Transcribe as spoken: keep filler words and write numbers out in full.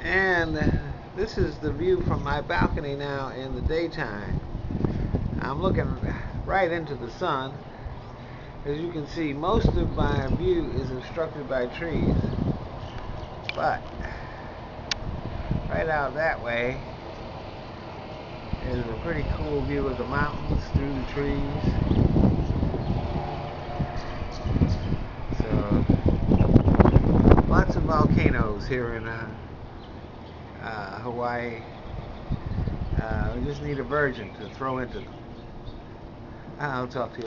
And this is the view from my balcony now in the daytime. I'm looking right into the sun. As you can see, most of my view is obstructed by trees. But right out that way is a pretty cool view of the mountains through the trees. So, lots of volcanoes here in uh, uh, Hawaii. Uh, we just need a virgin to throw into them. I'll talk to you.